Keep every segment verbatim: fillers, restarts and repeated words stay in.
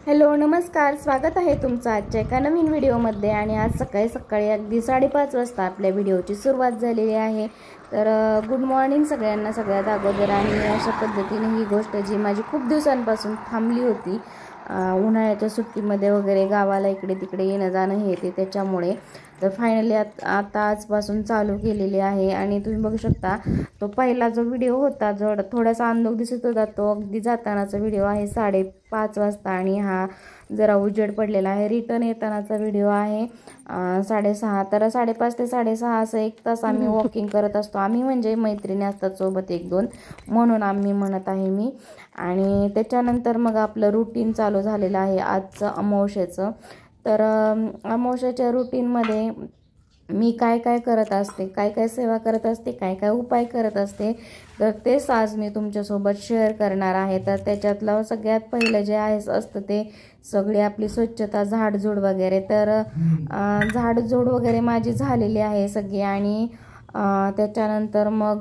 Hello नमस्कार, स्वागत आहे तुमचं आजच्या एका नवीन व्हिडिओमध्ये। आणि आज सकाळी सकाळी अगदी साडेपाच वाजता आपल्या व्हिडिओची सुरुवात झालेली आहे। तर गुड मॉर्निंग सगळ्यांना सगळ्यात अगोदर। आणि अशा पद्धतीने ही गोष्ट जी माझी खूप दिवसांपासून थांबली होती, उन्हाळ्याच्या सुट्टीमध्ये वगैरे गावाला इकडे तिकडे येणं जाणं हे ते त्याच्यामुळे, तर फायनली आता आजपासून चालू केलेली आहे। आणि तुम्ही बघू शकता तो पहिला जो व्हिडिओ होता जो थोडासा अंदाज दिसत होता तो अगदी जातानाचा व्हिडिओ आहे साडेपाच वाजता, आणि हा जरा उजेड पडलेला आहे। रिटर्न येतानाचा व्हिडिओ आहे साडेसहा। तर साडेपाच ते साडेसहा असं एक तास आम्ही वॉकिंग करत असतो। आम्ही म्हणजे मैत्रिणी असतात सोबत एक दोन, म्हणून आम्ही म्हणत आहे मी। आणि त्याच्यानंतर मग आपलं रुटीन चालू झालेलं आहे आजचं अमावस्येचं। तर अमावस्येच्या रुटीनमध्ये मी काय काय करत असते, काय काय सेवा करत असते, काय काय उपाय करत असते, तर तेच आज मी तुमच्यासोबत शेअर करणार आहे। तर त्याच्यातलं सगळ्यात पहिलं जे आहे असतं ते सगळी आपली स्वच्छता, झाडझूड वगैरे। तर झाडझूड वगैरे माझी झालेली आहे सगळी। आणि त्याच्यानंतर मग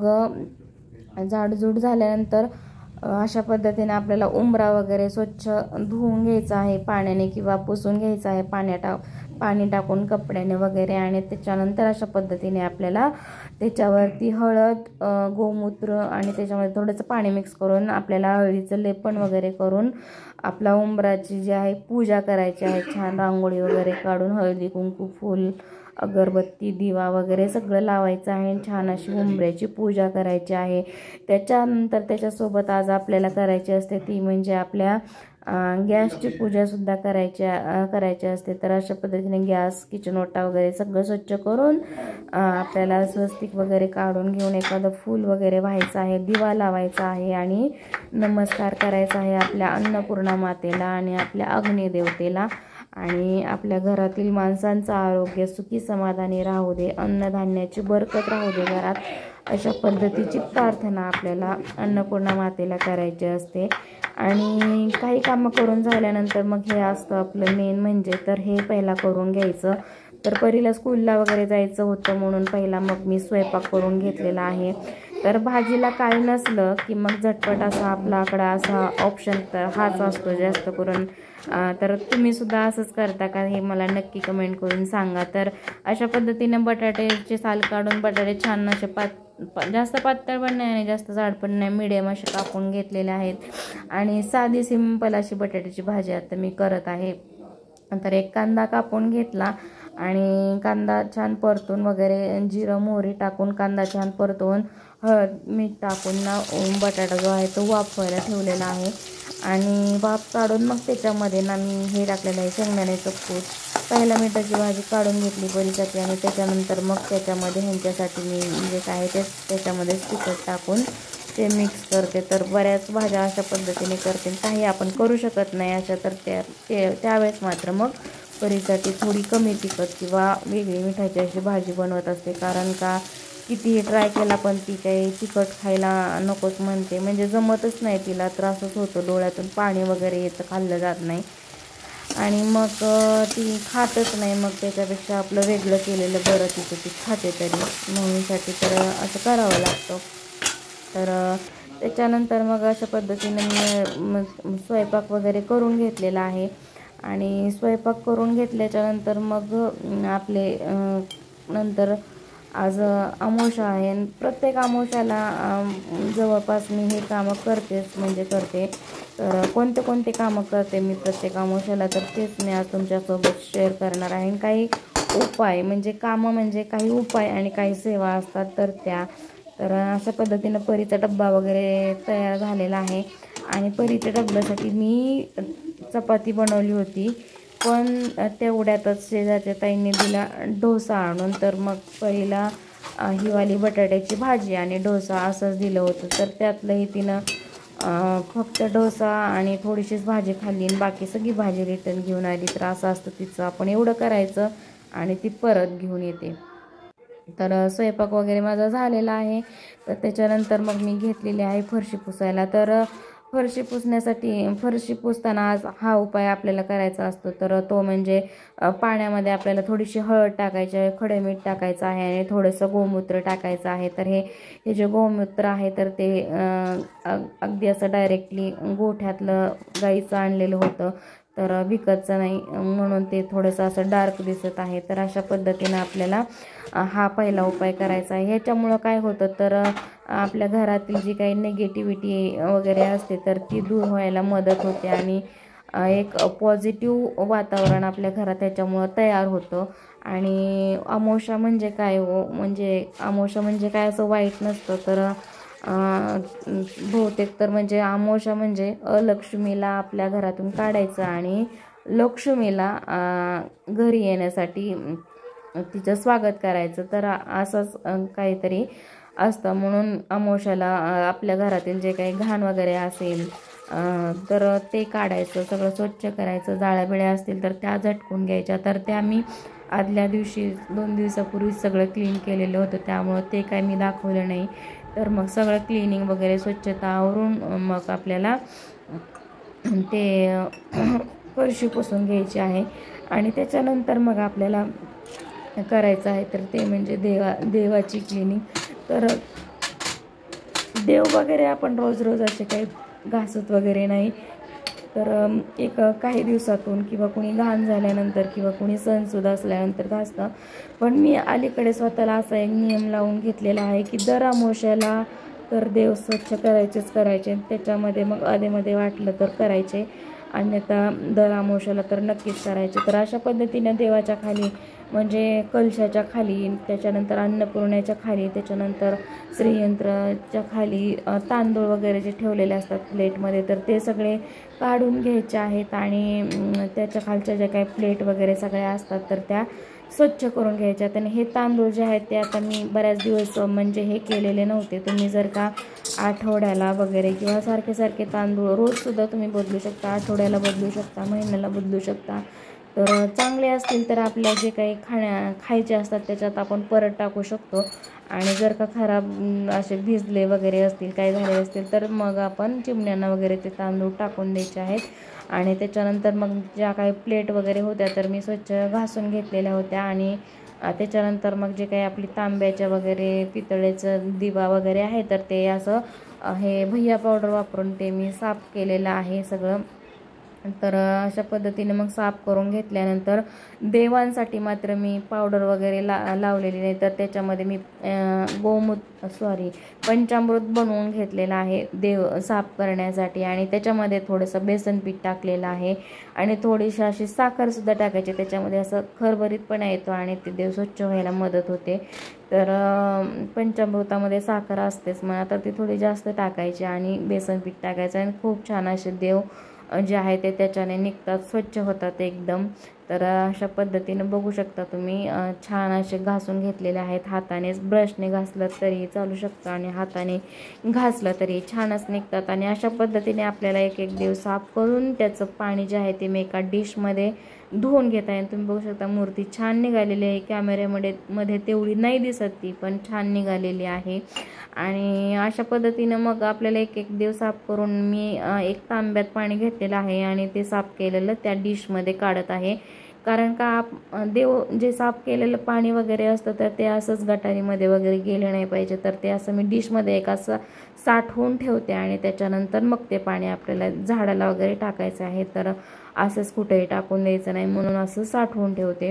झाडझूड झाल्यानंतर अशा पद्धतीने आपल्याला उंबरा वगैरे स्वच्छ धुवून घ्यायचा आहे पाण्याने, किंवा पुसून घ्यायचा आहे पाण्यात टा पाणी टाकून कपड्याने वगैरे। आणि त्याच्यानंतर अशा पद्धतीने आपल्याला त्याच्यावरती हळद, गोमूत्र आणि त्याच्यामध्ये थोडंसं पाणी मिक्स करून आपल्याला हळदीचं लेपन वगैरे करून आपला उंबराची जी आहे पूजा करायची आहे। छान रांगोळी वगैरे काढून हळदी कुंकू फूल अगरबत्ती दिवा वगैरे सगळं लावायचं आहे। छान अशी उंबऱ्याची पूजा करायची आहे। त्याच्यानंतर त्याच्यासोबत आज आपल्याला करायची असते ती म्हणजे आपल्या गॅसची पूजासुद्धा करायची करायची असते। तर अशा पद्धतीने गॅस, किचन ओटा वगैरे सगळं स्वच्छ करून आपल्याला स्वस्तिक वगैरे काढून घेऊन एखादं फूल वगैरे व्हायचं आहे, दिवा लावायचा आहे आणि नमस्कार करायचा आहे आपल्या अन्नपूर्णा मातेला आणि आपल्या अग्निदेवतेला। आणि आपल्या घरातील माणसांचं आरोग्य सुखी समाधानी राहू दे, अन्नधान्याची बरकत राहू दे घरात, अशा पद्धतीची प्रार्थना आपल्याला अन्नपूर्णा मातेला करायची असते। आणि काही कामं करून झाल्यानंतर मग हे असतं आपलं मेन म्हणजे, तर हे पहिला करून घ्यायचं। तर परीला स्कूलला वगैरे जायचं होतं म्हणून पहिला मग मी स्वयंपाक करून घेतलेला आहे। तर भाजीला काही नसलं की मग झटपट असा आपल्याकडं असा ऑप्शन तर हाच असतो जास्त करून। तर तुम्ही सुद्धा असंच करता का हे मला नक्की कमेंट करून सांगा। तर अशा पद्धतीने बटाट्याचे साल काढून बटाटे छान असे पात जास्त पातळ पण नाही आणि जास्त जाड पण नाही, मिडियम असे कापून घेतलेले आहेत। आणि साधी सिंपल अशी बटाट्याची भाजी आता मी करत आहे। तर एक कांदा कापून घेतला आणि कांदा छान परतून वगैरे जिरं मोहरी टाकून कांदा छान परतवून हळद मीठ टाकून ना बटाटा जो आहे तो वाफवायला ठेवलेला आहे। आणि वाफ काढून मग त्याच्यामध्ये ना मी हे टाकलेलं आहे शेंगदाण्याचं कूट। पहिला मिठाची भाजी काढून घेतली परीसाठी आणि त्याच्यानंतर मग त्याच्यामध्ये ह्यांच्यासाठी मी म्हणजे काय ते त्याच्यामध्ये तिखट टाकून ते मिक्स करते। तर बऱ्याच भाज्या अशा पद्धतीने करते, काही आपण करू शकत नाही अशा, तर त्या ते त्यावेळेस मात्र मग परीसाठी थोडी कमी तिखट किंवा वेगळी मिठाची अशी भाजी बनवत असते। कारण का कितीही ट्राय केला पण ती काही तिखट खायला नकोच म्हणते, म्हणजे जमतच नाही तिला, त्रासच होतो, डोळ्यातून पाणी वगैरे येतं, खाल्लं जात नाही आणि मग ती खातच नाही। मग त्याच्यापेक्षा आपलं वेगळं केलेलं बरं, तिचं ती खाते तरी म्हणूनसाठी, तर असं करावं लागतं। तर त्याच्यानंतर मग अशा पद्धतीने मी स्वयंपाक वगैरे करून घेतलेला आहे। आणि स्वयंपाक करून घेतल्याच्यानंतर मग आपले नंतर आज अमावस्या आहे, प्रत्येक अमावस्याला जवळपास मी हे कामं करतेच म्हणजे करते। तर कोणते कोणते कामं करते मी प्रत्येक अमावस्याला, तर तेच मी आज तुमच्यासोबत शेअर करणार आहे। काही उपाय म्हणजे कामं म्हणजे काही उपाय आणि काही सेवा असतात तर त्या। तर अशा पद्धतीनं परीचा डब्बा वगैरे तयार झालेला आहे। आणि परीच्या डब्यासाठी मी चपाती बनवली होती, पण तेवढ्यातच शेजारच्या ताईंनी दिला डोसा आणून। तर मग परीला हिवाली बटाट्याची भाजी आणि डोसा असंच दिलं होतं, तर त्यातलंही तिनं फक्त डोसा आणि थोडीशीच भाजी खाल्ली आणि बाकी सगळी भाजी रिटर्न घेऊन आली। तर असं असतं तिचं, आपण एवढं करायचं आणि ती परत घेऊन येते। तर स्वयंपाक वगैरे माझा झालेला आहे। तर त्याच्यानंतर मग मी घेतलेली आहे फरशी पुसायला। तर फरशी पुसण्यासाठी फरशी पुसताना आज हा उपाय आपल्याला करायचा असतो, तर तो म्हणजे पाण्यामध्ये आपल्याला थोडीशी हळद टाकायची आहे, खडे मीठ टाकायचं आहे आणि थोडंसं गोमूत्र टाकायचं आहे। तर हे हे जे गोमूत्र आहे तर ते अगदी असं डायरेक्टली गोठ्यातलं गाईचं आणलेलं होतं, तर विकतचं नाही, म्हणून ते थोडंसं असं डार्क दिसत आहे. तर अशा पद्धतीनं आपल्याला हा पहिला उपाय करायचा आहे. ह्याच्यामुळं काय होतं तर आपल्या घरातील जी काही निगेटिव्हिटी वगैरे असते तर ती दूर व्हायला मदत होते आणि एक पॉझिटिव्ह वातावरण आपल्या घरात त्याच्यामुळं तयार होतं. आणि अमावस्या म्हणजे काय हो, म्हणजे अमावस्या म्हणजे काय असं वाईट नसतं. तर बहुतेक तर म्हणजे अमावस्या म्हणजे अलक्ष्मीला आपल्या घरातून काढायचं आणि लक्ष्मीला घरी येण्यासाठी तिचं स्वागत करायचं. तर असंच काहीतरी असतं, म्हणून अमावस्याला आपल्या घरातील जे काही घाण वगैरे असेल तर ते काढायचं, सगळं स्वच्छ करायचं. जाळ्या बिळ्या असतील तर त्या झटकून घ्यायच्या. तर त्या मी आदल्या दिवशी दोन दिवसापूर्वी सगळं क्लीन केलेलं होतं, त्यामुळं ते काय मी दाखवलं नाही. तर मग सगळं क्लिनिंग वगैरे स्वच्छता आवरून मग आपल्याला ते फरशी पुसून घ्यायची आहे. आणि त्याच्यानंतर मग आपल्याला करायचं आहे तर ते म्हणजे देवा देवाची क्लिनिंग. तर देव वगैरे आपण रोज रोज असे काही घासत वगैरे नाही, तर एक काही दिवसातून किंवा कोणी घाण झाल्यानंतर किंवा कोणी सणसुद असल्यानंतर घासतं. पण मी अलीकडे स्वतःला असा एक नियम लावून घेतलेला आहे की दर अमावस्याला तर देव स्वच्छ करायचेच करायचे. त्याच्यामध्ये मग अधेमध्ये वाटलं तर करायचे, अन्यथा दर अमावस्याला तर नक्कीच करायचे. तर अशा पद्धतीने देवाच्या खाली म्हणजे कलशाच्या खाली, त्याच्यानंतर अन्नपूर्णाच्या खाली, त्याच्यानंतर श्रीयंत्राच्या खाली तांदूळ वगैरे जे ठेवलेले असतात प्लेटमध्ये तर ते सगळे काढून घ्यायचे आहेत. आणि त्याच्या खालच्या ज्या काही प्लेट वगैरे सगळ्या असतात तर त्या स्वच्छ करून घ्यायच्यात. आणि हे तांदूळ जे आहेत ते आता मी बऱ्याच दिवस म्हणजे हे केलेले नव्हते. तुम्ही जर का आठवड्याला वगैरे किंवा सारखे सारखे तांदूळ रोजसुद्धा तुम्ही बदलू शकता, आठवड्याला बदलू शकता, महिन्याला बदलू शकता. तर चांगले असतील तर आपल्या जे काही खाण्या खायचे असतात त्याच्यात आपण परत टाकू शकतो. आणि जर का खराब असे भिजले वगैरे असतील, काय झाले असतील तर मग आपण चिमण्यांना वगैरे ते तांदूळ टाकून द्यायचे आहेत. आणि त्याच्यानंतर मग ज्या काही प्लेट वगैरे होत्या तर मी स्वच्छ घासून घेतलेल्या होत्या. आणि त्याच्यानंतर मग जे काही आपली तांब्याच्या वगैरे पितळेचं दिवा वगैरे आहे तर ते असं हे भैया पावडर वापरून ते मी साफ केलेलं आहे सगळं. तर अशा पद्धतीने मग साफ करून घेतल्यानंतर देवांसाठी मात्र मी पावडर वगैरे ला लावलेली नाही, तर त्याच्यामध्ये मी गोमूत सॉरी पंचामृत बनवून घेतलेलं आहे देव साफ करण्यासाठी. आणि त्याच्यामध्ये थोडंसं बेसन पीठ टाकलेलं आहे आणि थोडीशी अशी साखरसुद्धा टाकायची, त्याच्यामध्ये असं खरबरीतपणा येतो आणि ते देव स्वच्छ व्हायला मदत होते. तर पंचामृतामध्ये साखर असतेच, मग आता ती थोडी जास्त टाकायची आणि बेसन पीठ टाकायचं आणि खूप छान असे देव जे आहे ते त्याच्याने निघतात, स्वच्छ होतात एकदम. तर अशा पद्धतीनं बघू शकता तुम्ही छान असे घासून घेतलेले आहेत. हातानेच ब्रशने घासलं तरी चालू शकतं आणि हाताने घासलं तरी छानच निघतात. आणि अशा पद्धतीने आपल्याला एक एक देव साफ करून त्याचं पाणी जे आहे ते मी एका डिशमध्ये धुवून घेत आहे. तुम्ही बघू शकता मूर्ती छान निघालेली आहे. कॅमेऱ्यामध्ये मध्ये तेवढी नाही दिसत ती, पण छान निघालेली आहे. आणि अशा पद्धतीनं मग आपल्याला एक एक देव साफ करून मी एक तांब्यात पाणी घेतलेलं आहे आणि ते साफ केलेलं त्या डिशमध्ये काढत आहे. कारण का देव जे साफ केलेलं पाणी वगैरे असतं तर ते असंच गटारीमध्ये वगैरे गेलं नाही पाहिजे. तर ते असं मी डिशमध्ये एक असं साठवून ठेवते आणि त्याच्यानंतर मग ते पाणी आपल्याला झाडाला वगैरे टाकायचं आहे. तर असंच कुठेही टाकून द्यायचं नाही, म्हणून असं साठवून ठेवते.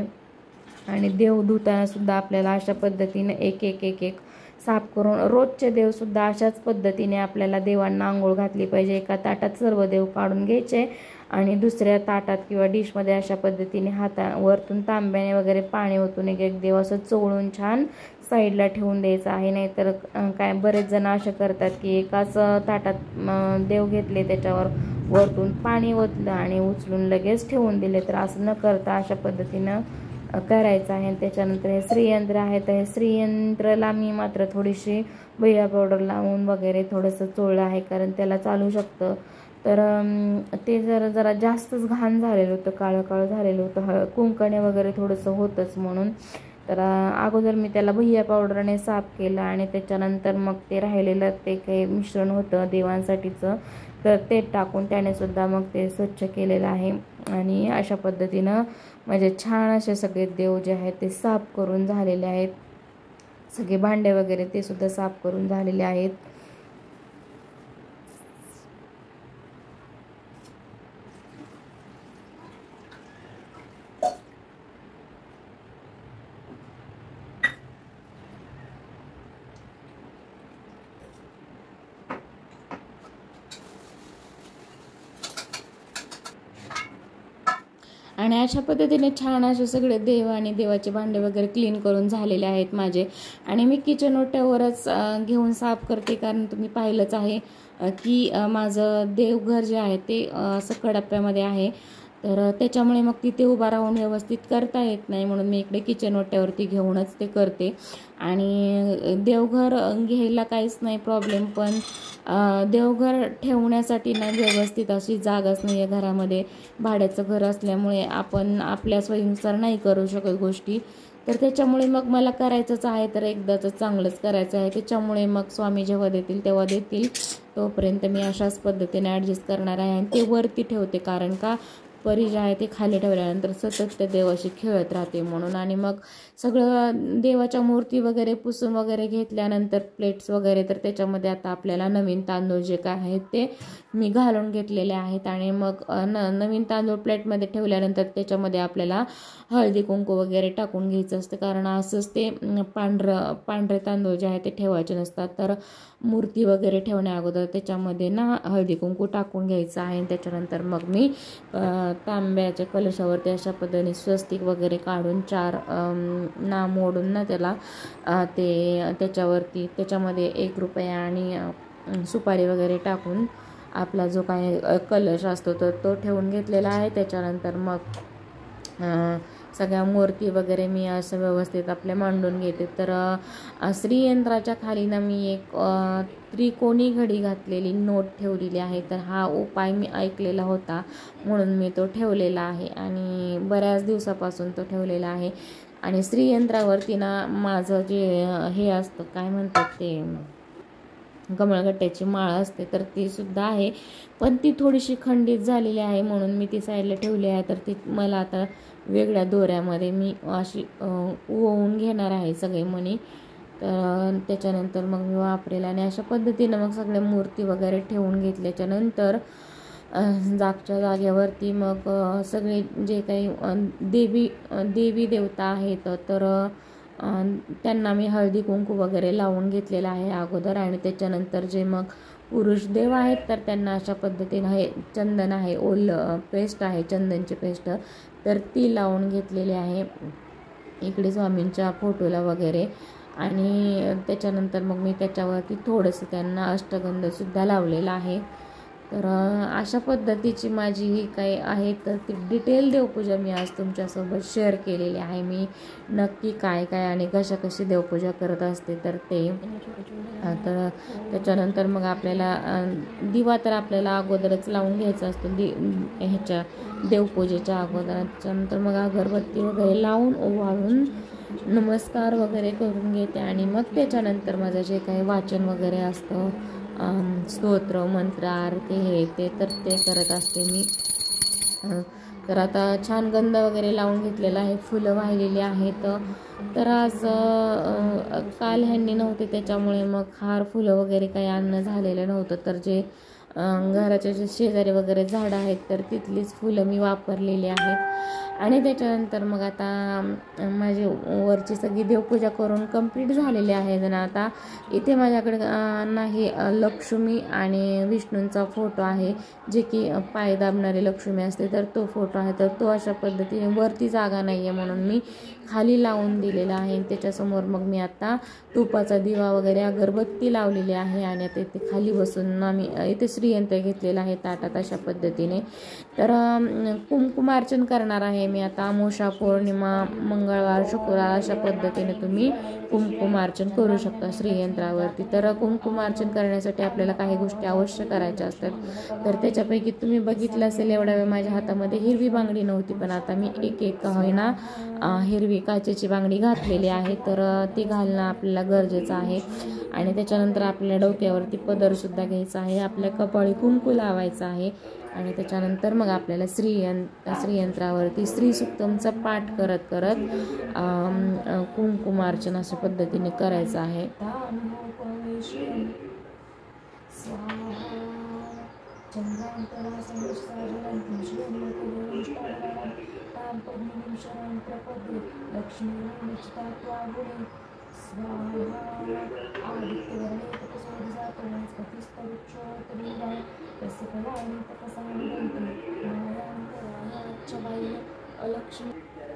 आणि देव धुताना सुद्धा आपल्याला अशा पद्धतीने एक एक एक एक साफ करून रोजचे देवसुद्धा अशाच पद्धतीने आपल्याला देवांना आंघोळ घातली पाहिजे. एका ताटात सर्व देव काढून घ्यायचे आणि दुसऱ्या ताटात किंवा डिशमध्ये अशा पद्धतीने हाता वरतून तांब्याने वगैरे पाणी ओतून एक एक देव असं चोळून छान साईडला ठेवून द्यायचं आहे. नाहीतर काय बरेच जण असे करतात की एकाच ताटात देव घेतले, त्याच्यावर वरतून पाणी ओतलं आणि उचलून लगेच ठेवून दिले. तर असं न करता अशा पद्धतीनं करायचं आहे. त्याच्यानंतर हे श्रीयंत्र आहे, तर हे श्रीयंत्राला मी मात्र थोडीशी भैया पावडर लावून वगैरे थोडंसं चोळलं आहे, कारण त्याला चालू शकतं. तर ते जरा जरा जास्तच घाण झालेलं होतं, काळं काळं झालेलं होतं, हळ कुंकणे वगैरे थोडंसं होतंच म्हणून. तर अगोदर मी त्याला भैया पावडरने साफ केलं आणि त्याच्यानंतर मग ते राहिलेलं ते काही मिश्रण होतं देवांसाठीचं तर ते टाकून त्याने सुद्धा मग ते स्वच्छ केलेलं आहे. आणि अशा पद्धतीनं म्हणजे छान असे सगळे देव जे आहेत ते साफ करून झालेले आहेत. सगळे भांडे वगैरे ते सुद्धा साफ करून झालेले आहेत. आणि अशा पद्धतीने छान असे सगळे देव आणि देवाचे भांडे वगैरे क्लीन करून झालेले आहेत माझे. आणि मी किचन ओट्यावरच घेऊन साफ करते, कारण तुम्ही पाहिलंच आहे की माझं देवघर जे आहे ते असं कडाप्यामध्ये आहे, तर त्याच्यामुळे मग तिथे उभा राहून व्यवस्थित करता येत नाही, म्हणून मी इकडे किचन ओट्यावरती घेऊनच ते करते. आणि देवघर घ्यायला काहीच नाही प्रॉब्लेम, पण देवघर ठेवण्यासाठी ना व्यवस्थित अशी जागाच नाही आहे घरामध्ये. भाड्याचं घर असल्यामुळे आपण आपल्या सोयीनुसार नाही करू शकत गोष्टी, तर त्याच्यामुळे मग मला करायचंच आहे, तर एकदाच चांगलंच करायचं आहे. त्याच्यामुळे मग स्वामी जेव्हा देतील तेव्हा देतील, तोपर्यंत मी अशाच पद्धतीने ॲडजस्ट करणार आहे. आणि ते वरती ठेवते, कारण का परी जे आहे ते खाली ठेवल्यानंतर सतत त्या देवाशी खेळत राहते म्हणून. आणि मग सगळं देवाच्या मूर्ती वगैरे पुसून वगैरे घेतल्यानंतर प्लेट्स वगैरे, तर त्याच्यामध्ये आता आपल्याला नवीन तांदूळ जे काय आहेत ते मी घालून घेतलेले आहेत. आणि मग न नवीन तांदूळ प्लेटमध्ये ठेवल्यानंतर त्याच्यामध्ये आपल्याला हळदी कुंकू वगैरे टाकून घ्यायचं असतं, कारण असंच ते पांढरं पांढरे तांदूळ जे आहे ते ठेवायचे नसतात. तर मूर्ती वगैरे ठेवण्या अगोदर त्याच्यामध्ये ना हळदी कुंकू टाकून घ्यायचं आहे. त्याच्यानंतर मग मी तांब्याच्या कलशावरती अशा पद्धतीने स्वस्तिक वगैरे काढून चार नाम ओढून ना त्याला ते त्याच्यावरती त्याच्यामध्ये एक रुपया आणि सुपारी वगैरे टाकून आपला जो काही कलश असतो तर तो ठेवून घेतलेला आहे. त्याच्यानंतर मग सगळ्या मूर्ती वगैरे मी असं व्यवस्थित आपल्या मांडून घेते. तर श्रीयंत्राच्या खाली ना मी एक त्रिकोणी घडी घातलेली नोट ठेवलेली आहे, तर हा उपाय मी ऐकलेला होता म्हणून मी तो ठेवलेला आहे आणि बऱ्याच दिवसापासून तो ठेवलेला आहे. आणि श्रीयंत्रावरती ना माझं जे हे असतं काय म्हणतात ते कमळगट्ट्याची माळ असते, तर ती सुद्धा आहे, पण ती थोडीशी खंडित झालेली आहे म्हणून मी ती साईडला ठेवली आहे. तर ती मला आता वेगळ्या दोऱ्यामध्ये मी अशी ओवून घेणार आहे सगळे मणी, तर त्याच्यानंतर मग मी वापरेल. आणि अशा पद्धतीनं मग सगळ्या मूर्ती वगैरे ठेवून घेतल्याच्या नंतर जागच्या जागेवरती मग सगळे जे काही देवी देवी देवता आहेत तर त्यांना मी हळदी कुंकू वगैरे लावून घेतलेलं आहे अगोदर. आणि त्याच्यानंतर जे मग पुरुष देव आहेत तर त्यांना अशा पद्धतीनं हे चंदन आहे, ओल पेस्ट आहे चंदनची पेस्ट, तर ती लावून घेतलेली आहे इकडे स्वामींच्या फोटोला वगैरे. आणि त्याच्यानंतर मग मी त्याच्यावरती थोडंसं त्यांना अष्टगंधसुद्धा लावलेला आहे. तर अशा पद्धतीची माझी ही काही आहे तर ती डिटेल देवपूजा मी आज तुमच्यासोबत शेअर केलेली आहे. मी नक्की काय काय आणि कशा कशी देवपूजा करत असते तर ते. तर त्याच्यानंतर मग आपल्याला दिवा तर आपल्याला अगोदरच लावून घ्यायचा असतो दि ह्याच्या देवपूजेच्या अगोदर. त्याच्यानंतर मग अगरबत्ती वगैरे लावून ओवाळून नमस्कार वगैरे करून घेते. आणि मग त्याच्यानंतर माझं जे काही वाचन वगैरे असतं स्तोत्र मंत्र आरती हे ते तर ते करत असते मी. तर आता छान गंध वगैरे लावून घेतलेला आहे, फुलं वाहिलेली आहेत. तर आज काल ह्यांनी नव्हते त्याच्यामुळे मग हार फुलं वगैरे काही आणणं झालेलं नव्हतं, तर जे घराच्या जे शेजारी वगैरे झाडं आहेत तर तिथलीच फुलं मी वापरलेली आहेत. आणि त्याच्यानंतर मग आता माझी वरची सगळी देवपूजा करून कंप्लीट झालेली आहे. आणि आता इथे माझ्याकडे नाही लक्ष्मी आणि विष्णूंचा फोटो आहे, जे की पाय दाबणारी लक्ष्मी असते तर तो फोटो आहे. तर तो अशा पद्धतीने वरती जागा नाही आहे म्हणून मी खाली लावून दिलेला आहे. त्याच्यासमोर मग मी आता तुपाचा दिवा वगैरे अगरबत्ती लावलेली आहे. आणि आता इथे खाली बसून आम्ही इथे श्रीयंत्र घेतलेलं आहे ताटात अशा पद्धतीने. तर कुंकुमार्चन करणार आहे मी आता. अमावस्या पौर्णिमा मंगळवार शुक्रवार अशा पद्धतीने तुम्ही कुंकुमार्चन करू शकता श्रीयंत्रावरती. तर कुंकुमार्चन करण्यासाठी आपल्याला काही गोष्टी अवश्य करायच्या असतात, तर त्याच्यापैकी तुम्ही बघितलं असेल एवढ्या वेळ माझ्या हातामध्ये हिरवी बांगडी नव्हती, पण आता मी एक एक होईना हिरवी काचेची बांगडी घातलेली आहे, तर ती घालणं आपल्याला गरजेचं आहे. आणि त्याच्यानंतर आपल्या डोक्यावरती पदरसुद्धा घ्यायचा आहे, आपल्या कपाळी कुंकू लावायचं आहे. आणि त्याच्यानंतर मग आपल्याला श्रीयंत्र श्रीयंत्रावरती श्रीसुक्तमचा पाठ करत करत कुंकुमार्चन अशा पद्धतीने करायचं आहे. महालक्ष्मी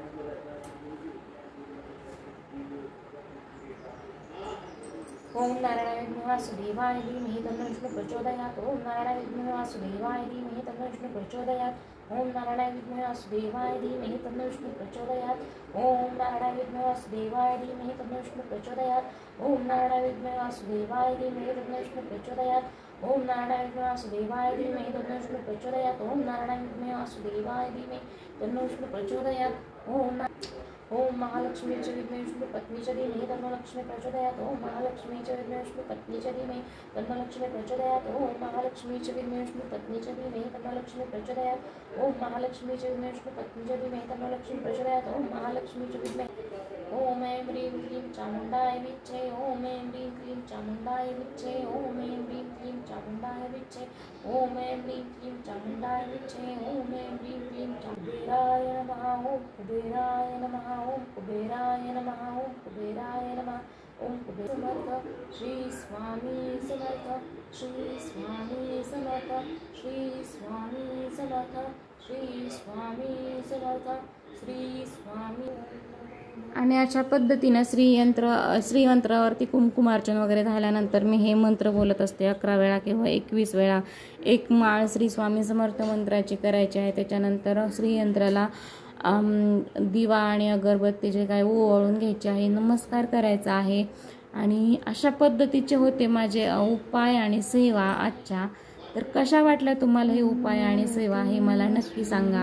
ओम नारायणाय विद्महे वासुदेवाय धीमहि तन्नो विष्णुः प्रचोदयात् ओम नारायणाय विद्महे वासुदेवाय धीमहि तन्नो विष्णुः प्रचोदयात् ओम नारायणाय विद्महे वासुदेवाय धीमहि तन्नो विष्णुः प्रचोदयात् ओम नारायणाय विद्महे वासुदेवाय धीमहि तन्नो विष्णुः प्रचोदयात् ओम नारायणाय विद्महे वासुदेवाय धीमहि तन्नो विष्णुः प्रचोदयात् ओम नारायणाय विद्महे वासुदेवाय धीमहि तन्नो विष्णुः प्रचोदयात् ओम नारायणाय विद्महे वासुदेवाय धीमहि तन्नो विष्णुः प्रचोदयात् ओम ओम महालक्ष्मी च विद्महे विष्णु पत्नी च धीमहि तन्नो लक्ष्मी प्रचोदयात् ओम महालक्ष्मी च विद्महे विष्णु पत्नी च धीमहि तन्नो लक्ष्मी प्रचोदयात् ओम महालक्ष्मी च विद्महे विष्णु पत्नी च धीमहि तन्नो लक्ष्मी प्रचोदयात् ओम महालक्ष्मी च विद्महे विष्णु पत्नी च धीमहि तन्नो लक्ष्मी प्रचोदयात् ओम महालक्ष्मी च विद्महे ओम ऐं ह्रीं क्लीं चामुण्डाय विच्चे ओम ऐं ह्रीं क्लीं चामुण्डाय विच्चे ओम ऐं ह्रीं क्लीं चामुण्डाय विच्चे ओम ऐं ह्रीं क्लीं चामुण्डाय विच्चे ओम ऐं ह्रीं क्लीं कुबेराय नमः ओम कुबेराय नमः ओम कुबेराय नमः ओम कुबेराय नमः ओम कुबेर समर्थ श्री स्वामी समर्थ श्री स्वामी समर्थ श्री स्वामी समर्थ श्री स्वामी समर्थ श्री स्वामी. आणि अशा पद्धतीनं श्रीयंत्र श्रीयंत्रावरती कुंकुमार्चन वगैरे झाल्यानंतर मी हे मंत्र बोलत असते अकरा वेळा किंवा एकवीस वेळा. एक माळ श्री स्वामी समर्थ मंत्राची करायची आहे. त्याच्यानंतर श्रीयंत्राला दिवा आणि अगरबत्ती जे काय ओवाळून घ्यायचे आहे, नमस्कार करायचा आहे. आणि अशा पद्धतीचे होते माझे उपाय आणि सेवा आजच्या. तर कशा वाटल्या तुम्हाला हे उपाय आणि सेवा हे मला नक्की सांगा.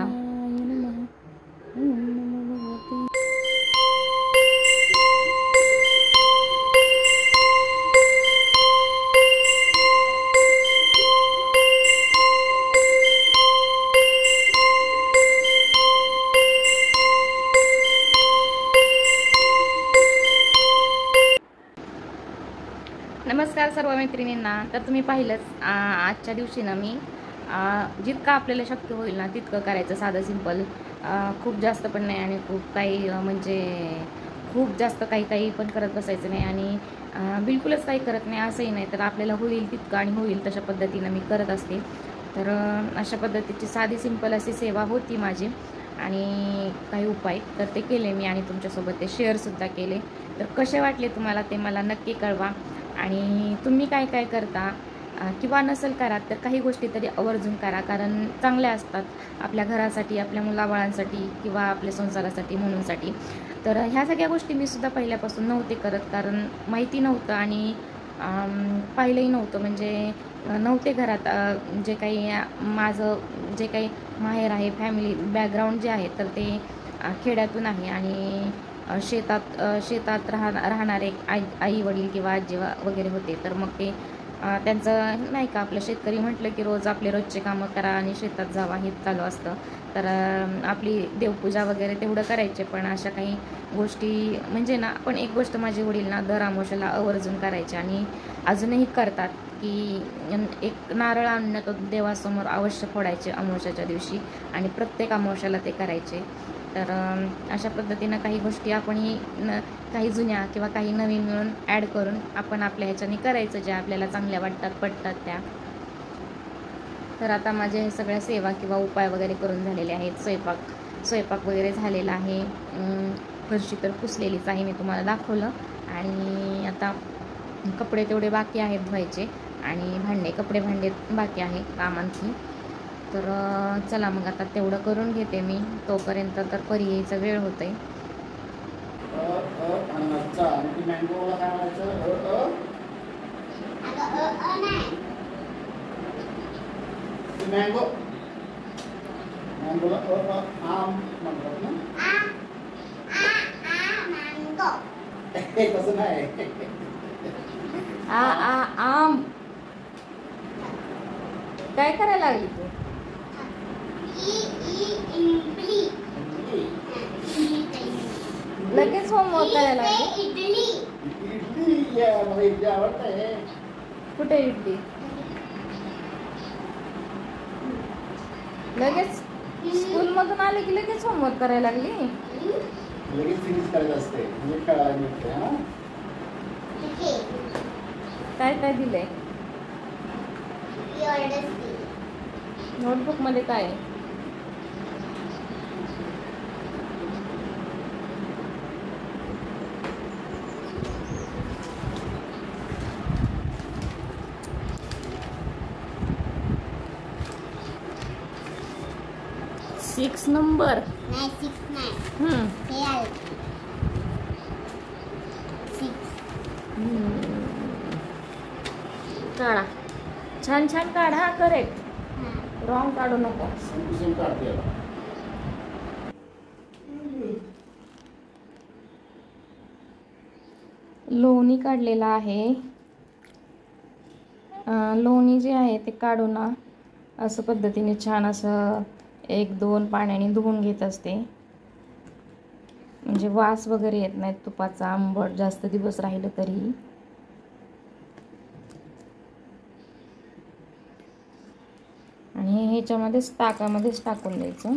नमस्कार सर्व मैत्रिणींना. तर तुम्ही पाहिलंच आजच्या दिवशी ना मी जितकं आपल्याला शक्य होईल ना तितकं करायचं, साधं सिंपल, खूप जास्त पण नाही आणि खूप काही म्हणजे खूप जास्त काही काही पण करत बसायचं नाही आणि बिलकुलच काही करत नाही असंही नाही. तर आपल्याला होईल तितकं आणि होईल तशा पद्धतीनं मी करत असते. तर अशा पद्धतीची साधी सिंपल अशी सेवा होती माझी आणि काही उपाय तर ते केले मी आणि तुमच्यासोबत ते शेअरसुद्धा केले. तर कसे वाटले तुम्हाला ते मला नक्की कळवा. आणि तुम्ही काय काय करता किंवा नसेल करा तर काही गोष्टी तरी आवर्जून करा, कारण चांगल्या असतात आपल्या घरासाठी, आपल्या मुलाबाळांसाठी किंवा आपल्या संसारासाठी म्हणूनसाठी. तर ह्या सगळ्या गोष्टी मी सुद्धा पहिल्यापासून नव्हते करत, कारण माहिती नव्हतं आणि पाहिलंही नव्हतं, म्हणजे नव्हते घरात. जे काही माझं जे काही माहेर आहे, फॅमिली बॅकग्राऊंड जे आहे तर ते खेड्यातून आहे आणि शेतात शेतात राह राहणारे आई आई वडील किंवा आजी वगैरे होते. तर मग ते त्यांचं नाही का आपलं शेतकरी म्हटलं की रोज आपले रोजचे कामं करा आणि शेतात जावा हे चालू असतं. तर आपली देवपूजा वगैरे तेवढं करायचे, पण अशा काही गोष्टी म्हणजे ना पण एक गोष्ट माझे वडील ना दर अमावस्येला आवर्जून करायचे आणि अजूनही करतात की एक नारळ आणणं तो देवासमोर अवश्य फोडायचे अमावस्याच्या दिवशी आणि प्रत्येक अमावस्याला ते करायचे. तर अशा पद्धतीनं काही गोष्टी आपणही न काही जुन्या किंवा काही नवीन मिळून ॲड करून आपण आपल्या ह्याच्याने करायचं, ज्या आपल्याला चांगल्या वाटतात पटतात त्या. तर आता माझे हे सगळ्या सेवा किंवा उपाय वगैरे करून झालेले आहेत. स्वयंपाक स्वयंपाक वगैरे झालेला आहे. फरशी तर पुसलेलीच आहे, मी तुम्हाला दाखवलं. आणि आता कपडे तेवढे बाकी आहेत धुवायचे आणि भांडे कपडे भांडे बाकी आहे कामांची. तर चला मग आता तेवढं करून घेते मी, तोपर्यंत तर परी यायचा वेळ होतोय. मँगो मँगोला आम म्हणतात ना. तसं नाही. आ आ आम काय करायला लागली तू? लगेच होमवर्क करायला लागली. इडली मला इडली आवडते. कुठे इडली? लगेच स्कूल मधून आले की लगेच होमवर्क करायला लागली. लगेच फिनिश करायचं असते म्हणजे कळायला मिळते. हा काय काय दिलंय नोटबुक मध्ये? काय सिक्स नंबर. नाही सिक्स नाही हम्म. हे आहे सिक्स. काढा छान छान काढा. करेक्ट. रॉंग काढू नको. सेम काढते आता. लोणी काढलेला आहे. अं, लोणी जे आहे ते काढून ना असं पद्धतीने छान असं एक दोन पाण्याने धुवून घेत असते, म्हणजे वास वगैरे येत नाही तुपाचा आंबट जास्त दिवस राहिलं तरी. आणि ह्याच्यामध्येच ताकामध्येच टाकून द्यायचं.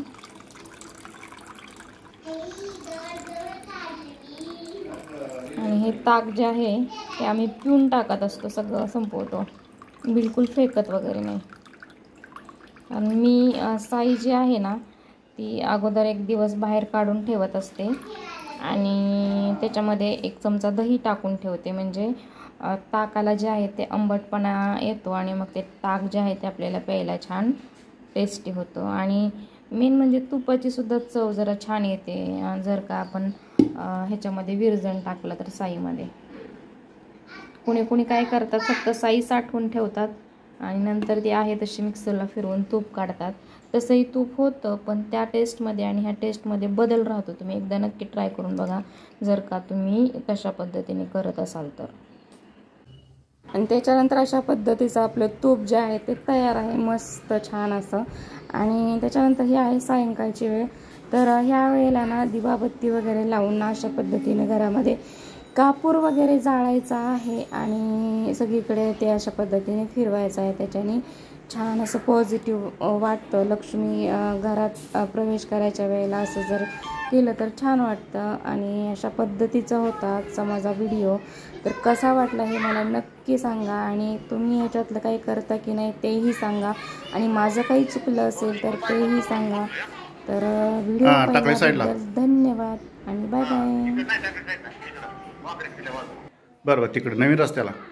आणि हे ताक जे आहे ते आम्ही पिऊन टाकत असतो, सगळं संपवतो, बिलकुल फेकत वगैरे नाही. आणि मी साई जी आहे ना ती अगोदर एक दिवस बाहेर काढून ठेवत असते आणि त्याच्यामध्ये एक चमचा दही टाकून ठेवते, म्हणजे ताकाला जे आहे ते आंबटपणा येतो आणि मग ते ताक जे आहे ते आपल्याला प्यायला छान टेस्टी होतं. आणि मेन म्हणजे तुपाची सुद्धा चव जरा छान येते जर का आपण ह्याच्यामध्ये विरजण टाकलं तर. साईमध्ये कुणी कुणी काय करतात, फक्त साई साठवून ठेवतात आणि नंतर ती आहे तशी मिक्सरला फिरवून तूप काढतात. तसंही तूप होतं, पण त्या टेस्टमध्ये आणि ह्या टेस्टमध्ये बदल राहतो. तुम्ही एकदा नक्की ट्राय करून बघा जर का तुम्ही तशा पद्धतीने करत असाल तर. आणि त्याच्यानंतर अशा पद्धतीचं आपलं तूप जे आहे ते तयार आहे मस्त छान असं. आणि त्याच्यानंतर ही आहे सायंकाळची वेळ. तर ह्या वेळेला ना दिवाबत्ती वगैरे लावून ना अशा पद्धतीने घरामध्ये कापूर वगैरे जाळायचा आहे आणि सगळीकडे ते अशा पद्धतीने फिरवायचं आहे. त्याच्याने छान असं पॉझिटिव्ह वाटतं. लक्ष्मी घरात प्रवेश करायच्या वेळेला असं जर केलं तर छान वाटतं. आणि अशा पद्धतीचा होता आजचा माझा व्हिडिओ. तर कसा वाटला हे मला नक्की सांगा आणि तुम्ही ह्याच्यातलं काही करता की नाही तेही सांगा आणि माझं काही चुकलं असेल तर तेही सांगा. तर व्हिडिओ पाहिल्याबद्दल धन्यवाद आणि बाय बाय. बरं बरं तिकडे नवीन रस्त्याला